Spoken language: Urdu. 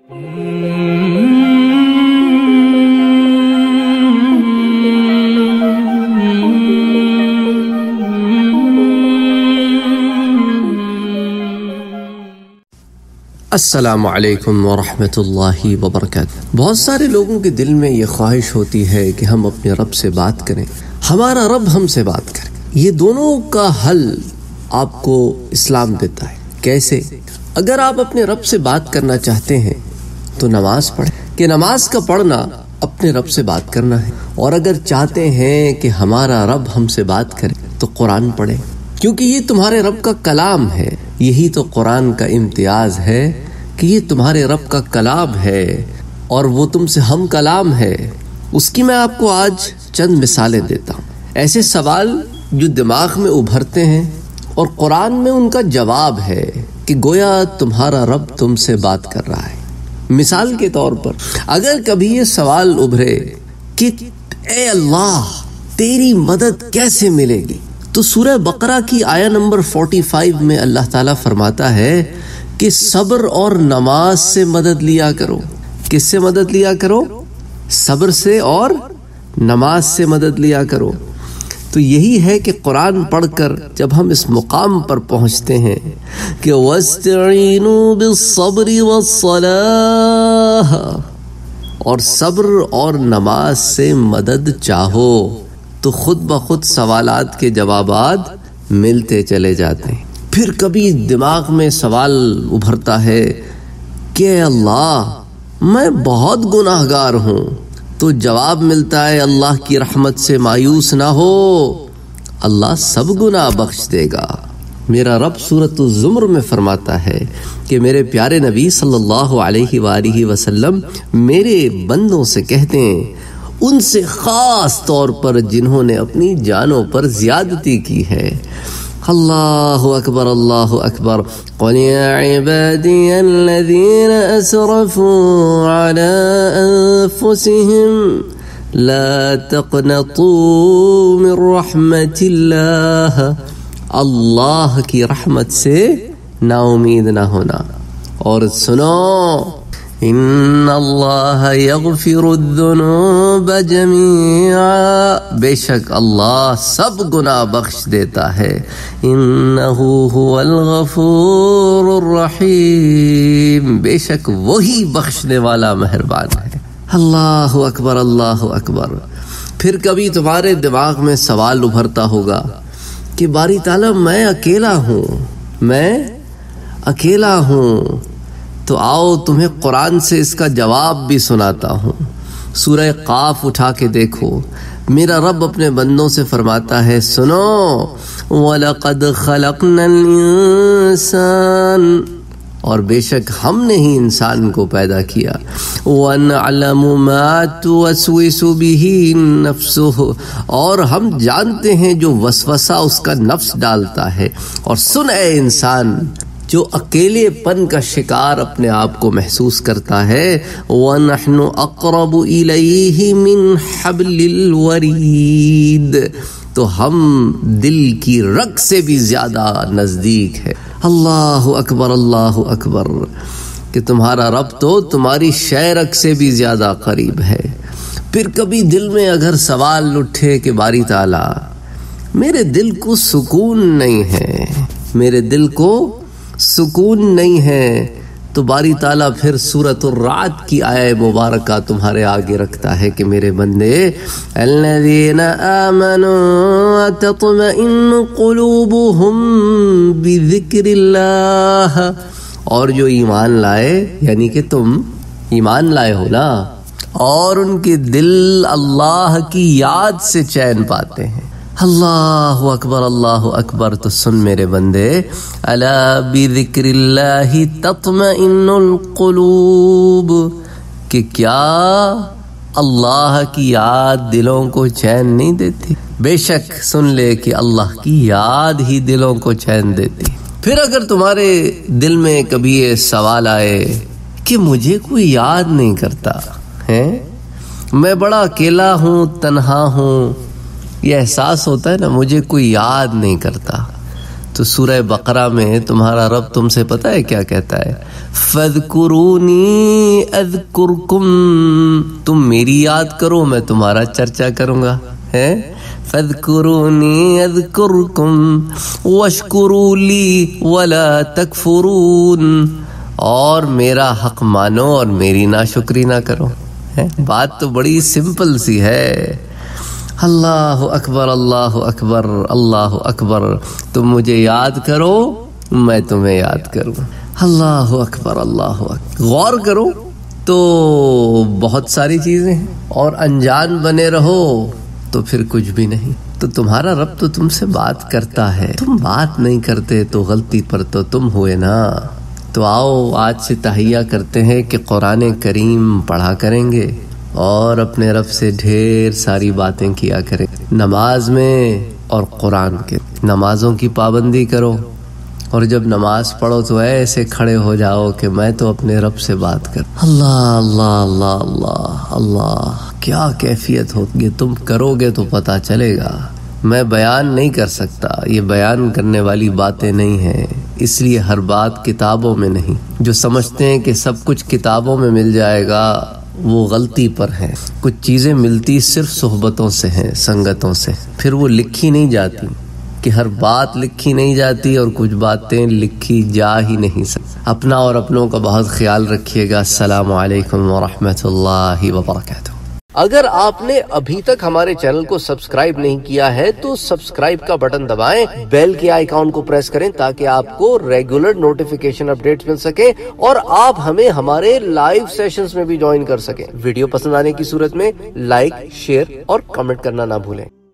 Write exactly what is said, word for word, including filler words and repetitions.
السلام علیکم ورحمۃ اللہ وبرکاتہ۔ بہت سارے لوگوں کے دل میں یہ خواہش ہوتی ہے کہ ہم اپنے رب سے بات کریں، ہمارا رب ہم سے بات کرے۔ یہ دونوں کا حل آپ کو اسلام دیتا ہے۔ کیسے؟ اگر آپ اپنے رب سے بات کرنا چاہتے ہیں تو نماز پڑھیں، کہ نماز کا پڑھنا اپنے رب سے بات کرنا ہے۔ اور اگر چاہتے ہیں کہ ہمارا رب ہم سے بات کرے تو قرآن پڑھیں، کیونکہ یہ تمہارے رب کا کلام ہے۔ یہی تو قرآن کا امتیاز ہے کہ یہ تمہارے رب کا کلام ہے اور وہ تم سے ہم کلام ہے۔ اس کی میں آپ کو آج چند مثالیں دیتا ہوں، ایسے سوال جو دماغ میں ابھرتے ہیں اور قرآن میں ان کا جواب ہے کہ گویا تمہارا رب تم سے بات کر رہا ہے۔ مثال کے طور پر اگر کبھی یہ سوال ابھرے کہ اے اللہ تیری مدد کیسے ملے گی، تو سورہ بقرہ کی آیہ نمبر پینتالیس میں اللہ تعالیٰ فرماتا ہے کہ صبر اور نماز سے مدد لیا کرو۔ کس سے مدد لیا کرو؟ صبر سے اور نماز سے مدد لیا کرو۔ تو یہی ہے کہ قرآن پڑھ کر جب ہم اس مقام پر پہنچتے ہیں کہ وَاسْتَعِينُوا بِالصَّبْرِ وَالصَّلَاةِ، اور صبر اور نماز سے مدد چاہو، تو خود بخود سوالات کے جوابات ملتے چلے جاتے ہیں۔ پھر کبھی دماغ میں سوال ابھرتا ہے کہ اللہ میں بہت گناہ گار ہوں، تو جواب ملتا ہے اللہ کی رحمت سے مایوس نہ ہو، اللہ سب گناہ بخش دے گا۔ میرا رب سورۃ الزمر میں فرماتا ہے کہ میرے پیارے نبی صلی اللہ علیہ وآلہ وسلم میرے بندوں سے کہتے ہیں، ان سے خاص طور پر جنہوں نے اپنی جانوں پر زیادتی کی ہے۔ اللہ اکبر، اللہ اکبر۔ قُلْ يَا عِبَادِيَ الَّذِينَ أَسْرَفُوا عَلَىٰ أَنفُسِهِمْ لَا تَقْنَطُوا مِن رَحْمَةِ اللَّهِ، اللہ کی رحمت سے نا امید نہ ہونا۔ اور سنو، ان اللہ یغفر الذنوب جمیعا، بے شک اللہ سب گناہ بخش دیتا ہے۔ انہ هو الغفور الرحیم، بے شک وہی بخشنے والا مہربان ہے۔ اللہ اکبر، اللہ اکبر۔ پھر کبھی تمہارے دماغ میں سوال ابھرتا ہوگا کہ باری تعالیٰ میں اکیلا ہوں، میں اکیلا ہوں، تو آؤ تمہیں قرآن سے اس کا جواب بھی سناتا ہوں۔ سورہ قاف اٹھا کے دیکھو، میرا رب اپنے بندوں سے فرماتا ہے، سنو، وَلَقَدْ خَلَقْنَا الْإِنسَانَ، اور بے شک ہم نے ہی انسان کو پیدا کیا، وَنَعْلَمُ مَا تُوَسْوِسُ بِهِ نَفْسُهُ، اور ہم جانتے ہیں جو وسوسہ اس کا نفس ڈالتا ہے۔ اور سن اے انسان جو اکیلے پن کا شکار اپنے آپ کو محسوس کرتا ہے، وَنَحْنُ أَقْرَبُ إِلَيْهِ مِنْ حَبْلِ الْوَرِيدِ، تو ہم دل کی رگ سے بھی زیادہ نزدیک ہے۔ اللہ اکبر، اللہ اکبر، کہ تمہارا رب تو تمہاری شہرگ سے بھی زیادہ قریب ہے۔ پھر کبھی دل میں اگر سوال اٹھے کہ باری تعالیٰ میرے دل کو سکون نہیں ہے، میرے دل کو سکون نہیں ہے، تو باری تعالیٰ پھر سورۃ الرعد کی آیہ مبارکہ تمہارے آگے رکھتا ہے کہ میرے بندے، الذین آمنوا تطمئن قلوبہم بذکر اللہ، اور جو ایمان لائے، یعنی کہ تم ایمان لائے ہو نا، اور ان کے دل اللہ کی یاد سے چین پاتے ہیں۔ اللہ اکبر، اللہ اکبر۔ تو سن میرے بندے، الا بذکر اللہ تطمئن القلوب، کہ کیا اللہ کی یاد دلوں کو چین نہیں دیتی؟ بے شک سن لے کہ اللہ کی یاد ہی دلوں کو چین دیتی۔ پھر اگر تمہارے دل میں کبھی یہ سوال آئے کہ مجھے کوئی یاد نہیں کرتا ہے، میں بڑا اکیلا ہوں، تنہا ہوں، یہ احساس ہوتا ہے نا، مجھے کوئی یاد نہیں کرتا، تو سورہ بقرہ میں تمہارا رب تم سے پتہ ہے کیا کہتا ہے؟ فَاذْكُرُونِي أَذْكُرْكُمْ، تم میری یاد کرو میں تمہارا چرچا کروں گا ہے۔ فَاذْكُرُونِي أَذْكُرْكُمْ وَاشْكُرُوا لِي وَلَا تَكْفُرُونَ، اور میرا حق مانو اور میری ناشکری نہ کرو۔ بات تو بڑی سمپل سی ہے۔ اللہ اکبر اللہ اکبر اللہ اکبر، تم مجھے یاد کرو میں تمہیں یاد کروں۔ اللہ اکبر اللہ اکبر، غور کرو تو بہت ساری چیزیں ہیں، اور انجان بنے رہو تو پھر کچھ بھی نہیں۔ تو تمہارا رب تو تم سے بات کرتا ہے، تم بات نہیں کرتے تو غلطی پر تو تم ہوئے نا۔ تو آؤ آج سے تہیہ کرتے ہیں کہ قرآن کریم پڑھا کریں گے اور اپنے رب سے ڈھیر ساری باتیں کیا کریں، نماز میں اور قرآن کے۔ نمازوں کی پابندی کرو، اور جب نماز پڑھو تو ایسے کھڑے ہو جاؤ کہ میں تو اپنے رب سے بات کر۔ اللہ اللہ اللہ اللہ اللہ، کیا کیفیت ہوگی، تم کرو گے تو پتہ چلے گا۔ میں بیان نہیں کر سکتا، یہ بیان کرنے والی باتیں نہیں ہیں، اس لیے ہر بات کتابوں میں نہیں۔ جو سمجھتے ہیں کہ سب کچھ کتابوں میں مل جائے گا وہ غلطی پر ہیں۔ کچھ چیزیں ملتی صرف صحبتوں سے ہیں، سنگتوں سے، پھر وہ لکھی نہیں جاتی، کہ ہر بات لکھی نہیں جاتی اور کچھ باتیں لکھی جا ہی نہیں سکتی۔ اپنا اور اپنوں کا بہت خیال رکھیے گا۔ السلام علیکم ورحمۃ اللہ وبرکاتہ۔ اگر آپ نے ابھی تک ہمارے چینل کو سبسکرائب نہیں کیا ہے تو سبسکرائب کا بٹن دبائیں، بیل کے آئیکن کو پریس کریں تاکہ آپ کو ریگولر نوٹیفیکیشن اپڈیٹس مل سکے اور آپ ہمیں ہمارے لائیو سیشنز میں بھی جوائن کر سکیں۔ ویڈیو پسند آنے کی صورت میں لائک، شیئر اور کمنٹ کرنا نہ بھولیں۔